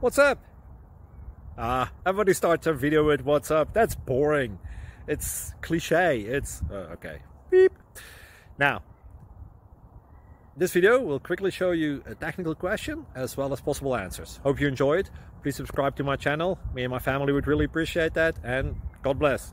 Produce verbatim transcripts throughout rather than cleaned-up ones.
What's up? Ah, everybody starts a video with what's up. That's boring. It's cliche. It's uh, okay. Beep. Now, this video will quickly show you a technical question as well as possible answers. Hope you enjoy it. Please subscribe to my channel. Me and my family would really appreciate that, and God bless.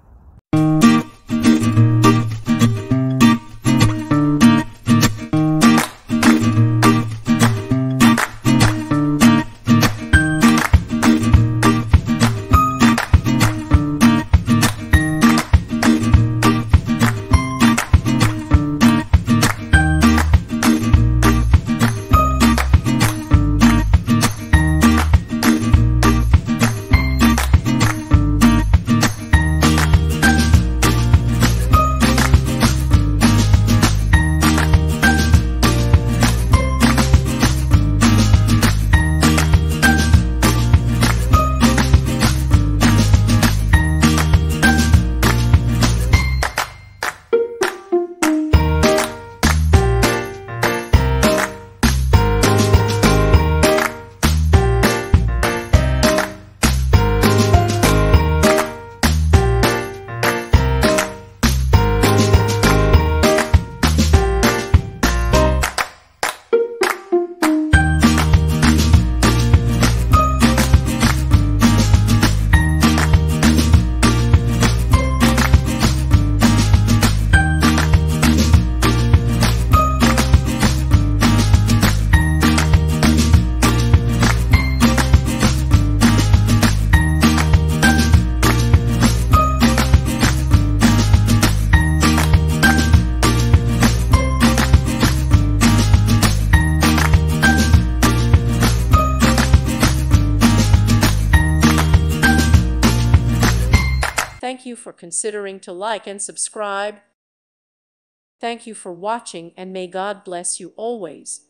Thank you for considering to like and subscribe. Thank you for watching, and may God bless you always.